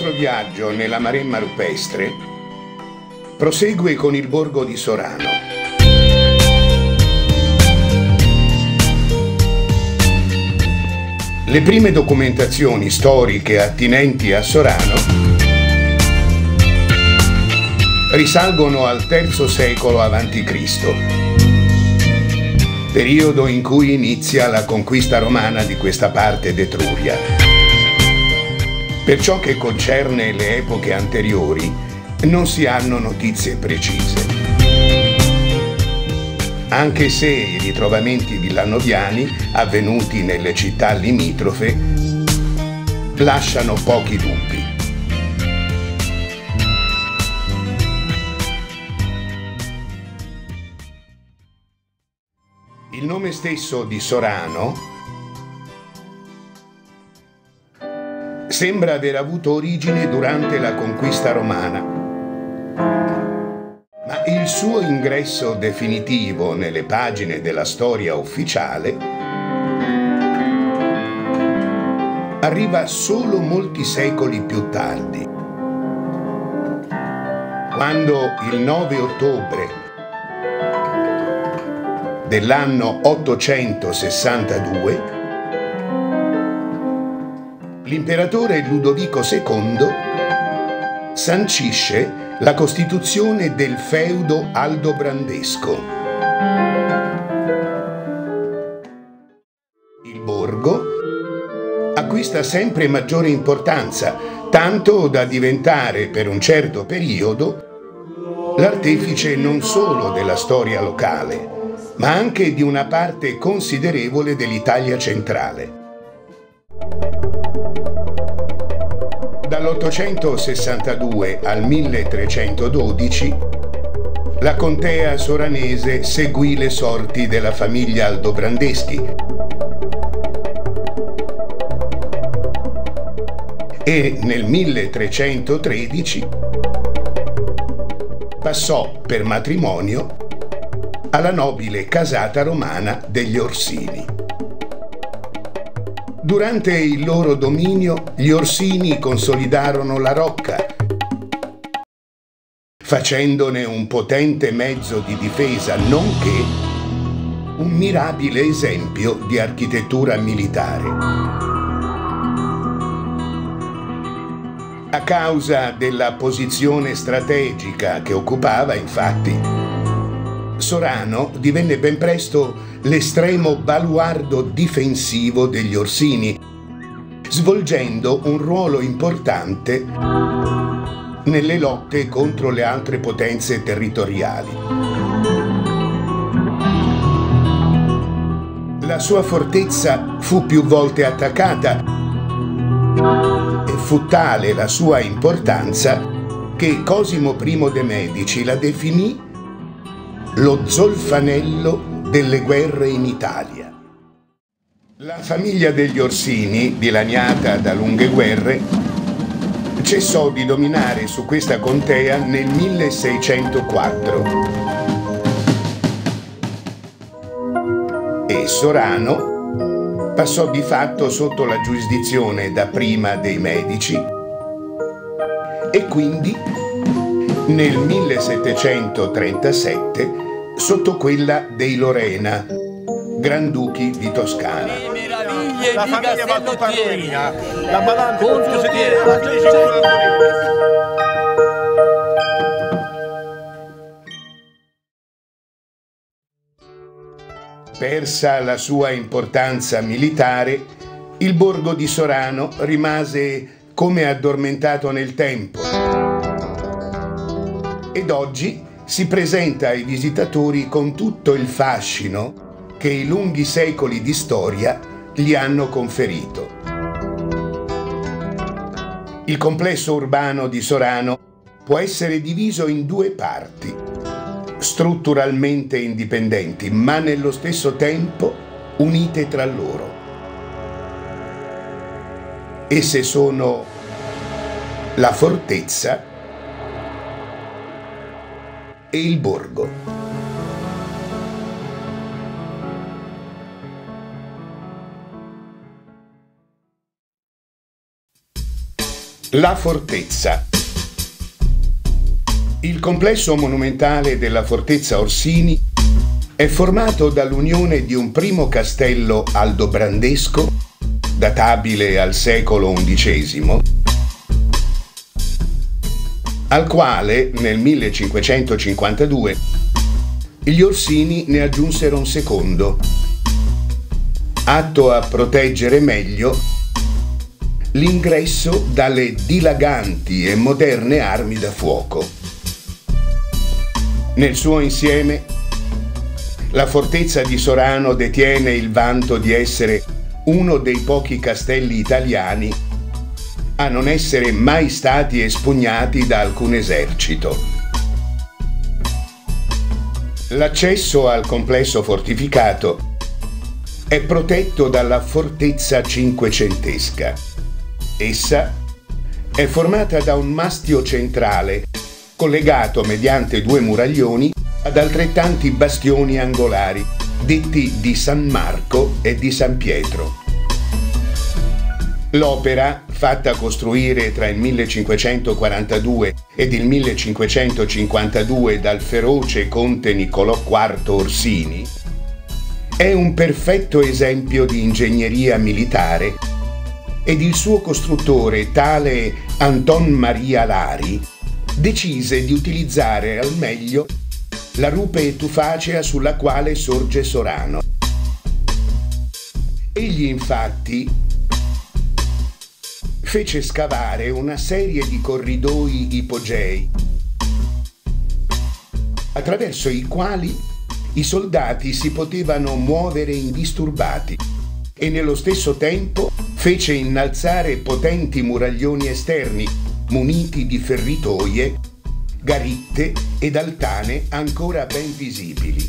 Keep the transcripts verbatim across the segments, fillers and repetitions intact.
nostro viaggio nella Maremma rupestre prosegue con il borgo di Sorano. Le prime documentazioni storiche attinenti a Sorano risalgono al terzo secolo avanti Cristo, periodo in cui inizia la conquista romana di questa parte d'Etruria. Per ciò che concerne le epoche anteriori, non si hanno notizie precise, anche se i ritrovamenti villanoviani avvenuti nelle città limitrofe lasciano pochi dubbi. Il nome stesso di Sorano sembra aver avuto origine durante la conquista romana, ma il suo ingresso definitivo nelle pagine della storia ufficiale arriva solo molti secoli più tardi, quando il nove ottobre dell'anno ottocentosessantadue l'imperatore Ludovico secondo sancisce la costituzione del feudo aldobrandesco. Il borgo acquista sempre maggiore importanza, tanto da diventare per un certo periodo l'artefice non solo della storia locale, ma anche di una parte considerevole dell'Italia centrale. Dall'ottocentosessantadue al milletrecentododici la contea soranese seguì le sorti della famiglia Aldobrandeschi e nel milletrecentotredici passò per matrimonio alla nobile casata romana degli Orsini. Durante il loro dominio, gli Orsini consolidarono la Rocca, facendone un potente mezzo di difesa, nonché un mirabile esempio di architettura militare. A causa della posizione strategica che occupava, infatti, Sorano divenne ben presto l'estremo baluardo difensivo degli Orsini, svolgendo un ruolo importante nelle lotte contro le altre potenze territoriali. La sua fortezza fu più volte attaccata e fu tale la sua importanza che Cosimo I de' Medici la definì lo zolfanello delle guerre in Italia. La famiglia degli Orsini, dilaniata da lunghe guerre, cessò di dominare su questa contea nel milleseicentoquattro e Sorano passò di fatto sotto la giurisdizione dapprima dei Medici e quindi nel millesettecentotrentasette sotto quella dei Lorena, granduchi di Toscana. La famiglia va tutta in rovina, la balanza non si tiene, Persa la sua importanza militare, il borgo di Sorano rimase come addormentato nel tempo ed oggi si presenta ai visitatori con tutto il fascino che i lunghi secoli di storia gli hanno conferito. Il complesso urbano di Sorano può essere diviso in due parti, strutturalmente indipendenti, ma nello stesso tempo unite tra loro. Esse sono la fortezza e il borgo. La fortezza. Il complesso monumentale della Fortezza Orsini è formato dall'unione di un primo castello aldobrandesco, databile al secolo undicesimo, al quale nel millecinquecentocinquantadue gli Orsini ne aggiunsero un secondo, atto a proteggere meglio l'ingresso dalle dilaganti e moderne armi da fuoco. Nel suo insieme, la fortezza di Sorano detiene il vanto di essere uno dei pochi castelli italiani a non essere mai stati espugnati da alcun esercito. L'accesso al complesso fortificato è protetto dalla fortezza cinquecentesca. Essa è formata da un mastio centrale collegato mediante due muraglioni ad altrettanti bastioni angolari, detti di San Marco e di San Pietro. L'opera, fatta costruire tra il millecinquecentoquarantadue ed il millecinquecentocinquantadue dal feroce conte Niccolò quarto Orsini, è un perfetto esempio di ingegneria militare ed il suo costruttore, tale Anton Maria Lari, decise di utilizzare al meglio la rupe tufacea sulla quale sorge Sorano. Egli infatti fece scavare una serie di corridoi ipogei, attraverso i quali i soldati si potevano muovere indisturbati, e nello stesso tempo fece innalzare potenti muraglioni esterni muniti di ferritoie, garitte ed altane ancora ben visibili.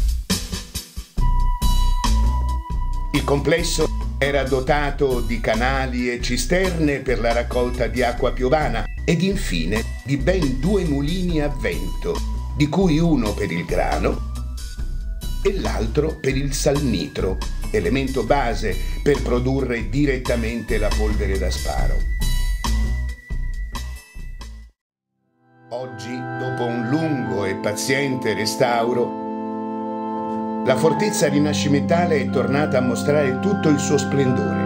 Il complesso era dotato di canali e cisterne per la raccolta di acqua piovana ed infine di ben due mulini a vento, di cui uno per il grano e l'altro per il salnitro, elemento base per produrre direttamente la polvere da sparo. Oggi, dopo un lungo e paziente restauro, la fortezza rinascimentale è tornata a mostrare tutto il suo splendore.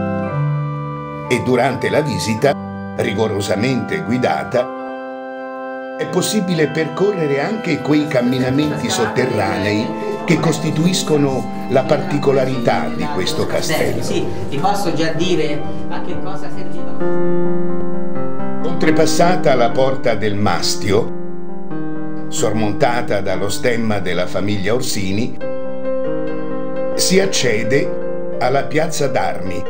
E durante la visita, rigorosamente guidata, è possibile percorrere anche quei camminamenti sotterranei che costituiscono la particolarità di questo castello. Sì, ti posso già dire a che cosa serviva. Oltrepassata la porta del Mastio, sormontata dallo stemma della famiglia Orsini, si accede alla piazza d'armi,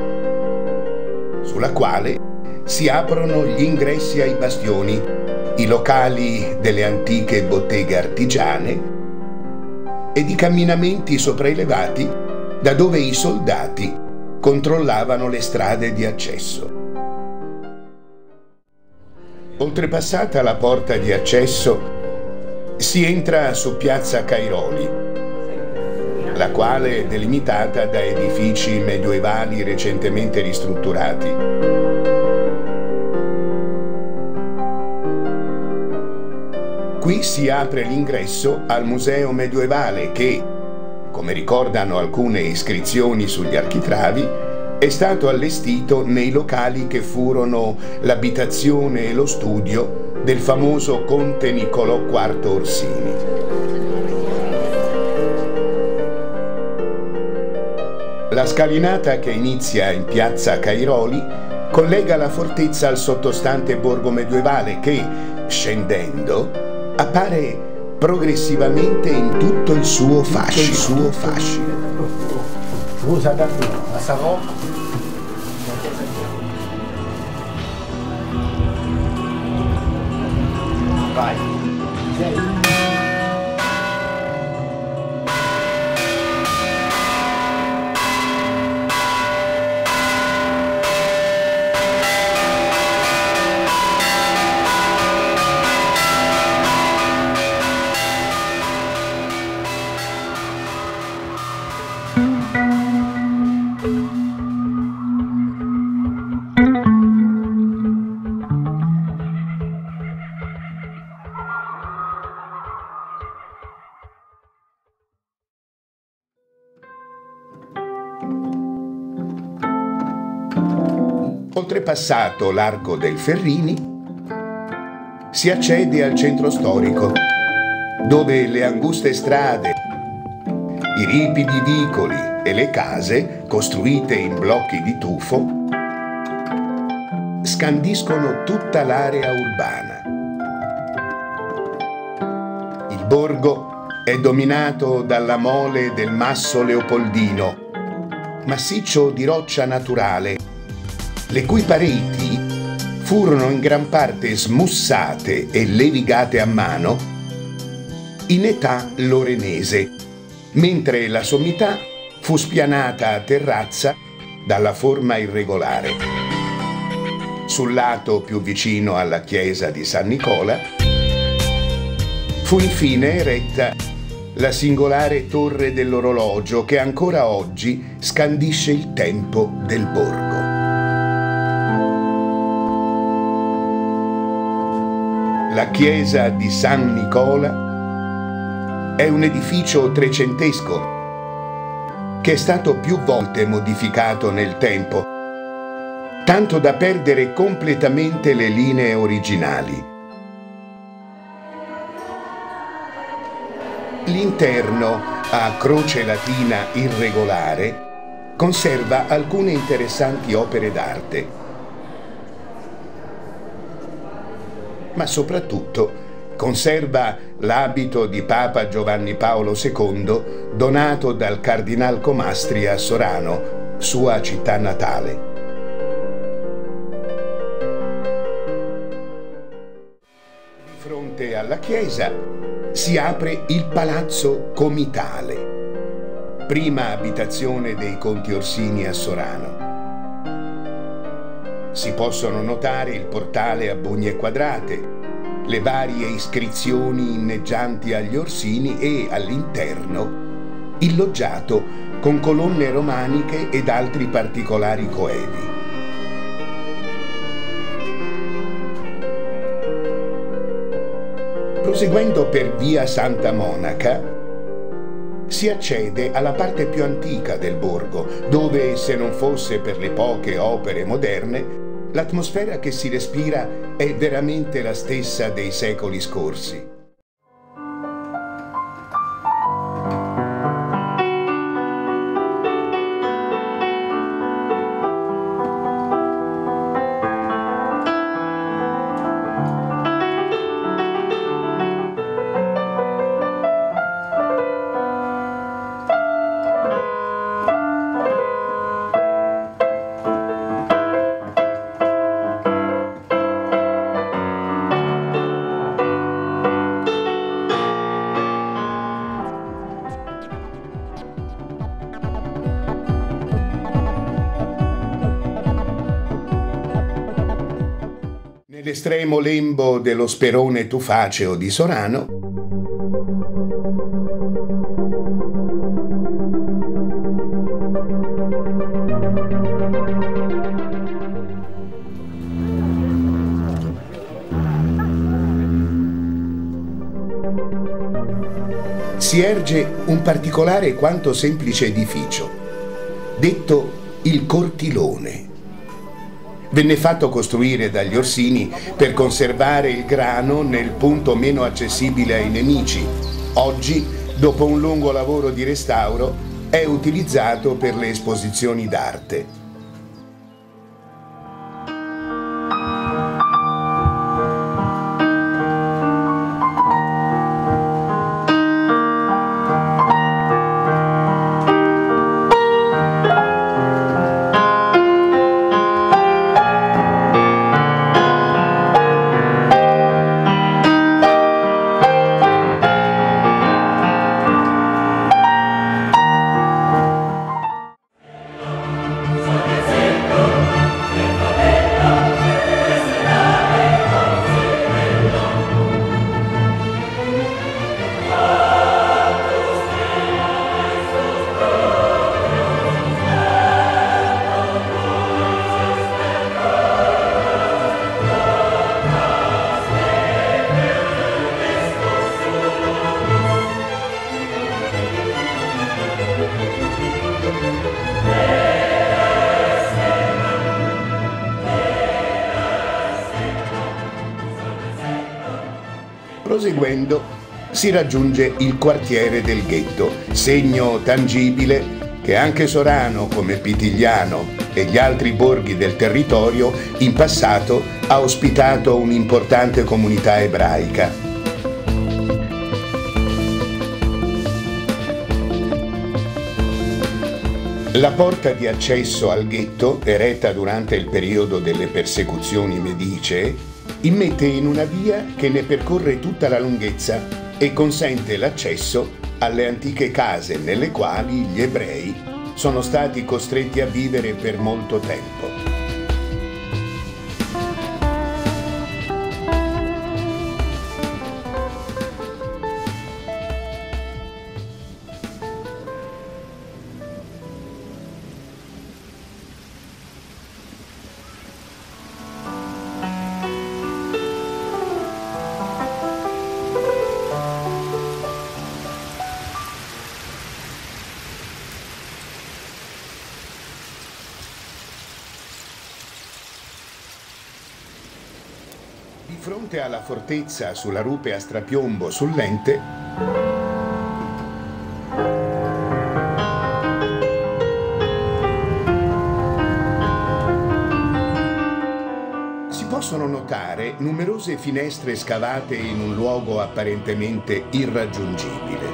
sulla quale si aprono gli ingressi ai bastioni, i locali delle antiche botteghe artigiane ed i camminamenti sopraelevati da dove i soldati controllavano le strade di accesso. Oltrepassata la porta di accesso, si entra su piazza Cairoli, la quale è delimitata da edifici medioevali recentemente ristrutturati. Qui si apre l'ingresso al museo medioevale che, come ricordano alcune iscrizioni sugli architravi, è stato allestito nei locali che furono l'abitazione e lo studio del famoso conte Niccolò quarto Orsini. La scalinata che inizia in piazza Cairoli collega la fortezza al sottostante borgo medioevale che, scendendo, appare progressivamente in tutto il suo fascino. Il suo fascino. Scusa, dammi la sarò. Vai. Sei. Oltrepassato l'Arco del Ferrini, si accede al centro storico, dove le anguste strade, i ripidi vicoli e le case, costruite in blocchi di tufo, scandiscono tutta l'area urbana. Il borgo è dominato dalla mole del Masso Leopoldino, massiccio di roccia naturale, le cui pareti furono in gran parte smussate e levigate a mano in età lorenese, mentre la sommità fu spianata a terrazza dalla forma irregolare. Sul lato più vicino alla chiesa di San Nicola fu infine eretta la singolare torre dell'orologio che ancora oggi scandisce il tempo del borgo. La chiesa di San Nicola è un edificio trecentesco che è stato più volte modificato nel tempo, tanto da perdere completamente le linee originali. L'interno, a croce latina irregolare, conserva alcune interessanti opere d'arte, ma soprattutto conserva l'abito di Papa Giovanni Paolo secondo donato dal Cardinal Comastri a Sorano, sua città natale. Di fronte alla chiesa si apre il Palazzo Comitale, prima abitazione dei conti Orsini a Sorano. Si possono notare il portale a bugne quadrate, le varie iscrizioni inneggianti agli Orsini e, all'interno, il loggiato con colonne romaniche ed altri particolari coevi. Proseguendo per via Santa Monaca, si accede alla parte più antica del borgo, dove, se non fosse per le poche opere moderne, l'atmosfera che si respira è veramente la stessa dei secoli scorsi. Nell'estremo lembo dello Sperone Tufaceo di Sorano si erge un particolare quanto semplice edificio, detto il Cortilone. Venne fatto costruire dagli Orsini per conservare il grano nel punto meno accessibile ai nemici. Oggi, dopo un lungo lavoro di restauro, è utilizzato per le esposizioni d'arte. Proseguendo si raggiunge il quartiere del ghetto, segno tangibile che anche Sorano, come Pitigliano e gli altri borghi del territorio, in passato ha ospitato un'importante comunità ebraica. La porta di accesso al ghetto, eretta durante il periodo delle persecuzioni medicee, immette in una via che ne percorre tutta la lunghezza e consente l'accesso alle antiche case nelle quali gli ebrei sono stati costretti a vivere per molto tempo. Di fronte alla fortezza sulla rupe a strapiombo sul Lente, si possono notare numerose finestre scavate in un luogo apparentemente irraggiungibile.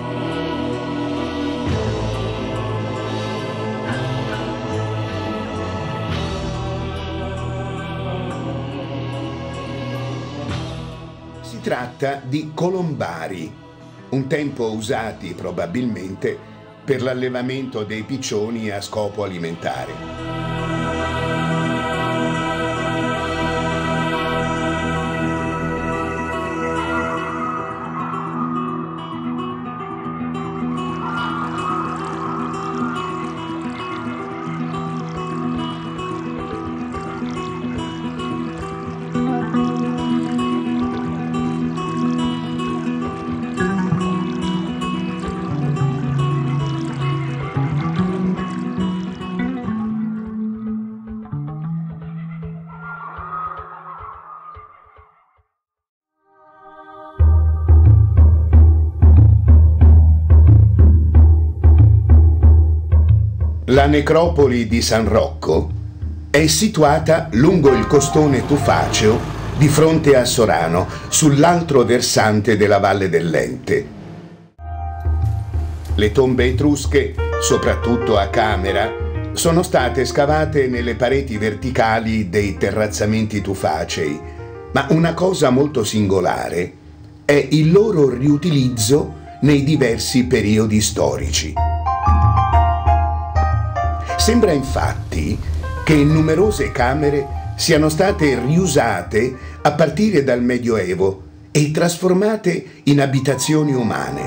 Si tratta di colombari, un tempo usati probabilmente per l'allevamento dei piccioni a scopo alimentare. La necropoli di San Rocco è situata lungo il costone Tufaceo di fronte a Sorano, sull'altro versante della Valle del Lente. Le tombe etrusche, soprattutto a camera, sono state scavate nelle pareti verticali dei terrazzamenti tufacei, ma una cosa molto singolare è il loro riutilizzo nei diversi periodi storici. Sembra infatti che numerose camere siano state riusate a partire dal Medioevo e trasformate in abitazioni umane.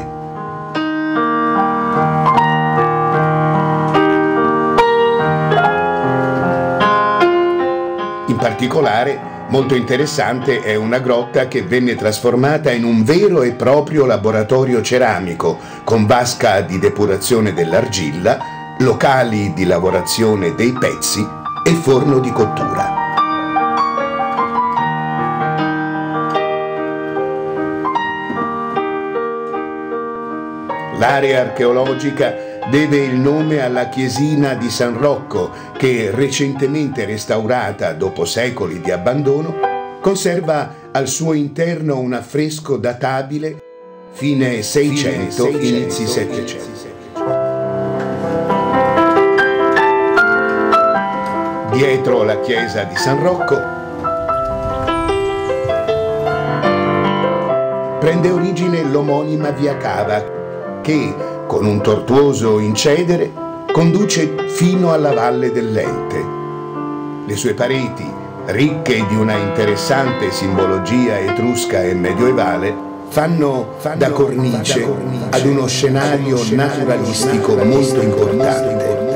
In particolare, molto interessante è una grotta che venne trasformata in un vero e proprio laboratorio ceramico, con vasca di depurazione dell'argilla, locali di lavorazione dei pezzi e forno di cottura. L'area archeologica deve il nome alla chiesina di San Rocco che, recentemente restaurata dopo secoli di abbandono, conserva al suo interno un affresco databile fine Seicento, inizi Settecento. Dietro la chiesa di San Rocco prende origine l'omonima via Cava che, con un tortuoso incedere, conduce fino alla Valle del Lente. Le sue pareti, ricche di una interessante simbologia etrusca e medioevale, fanno, fanno da cornice, da cornice ad uno scenario naturalistico molto importante.